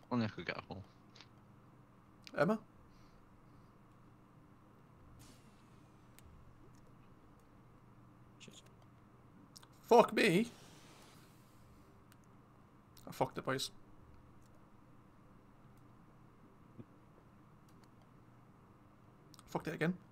Only I could get a hole. Emma? Shit. Fuck me. I fucked it, boys. Fucked it again.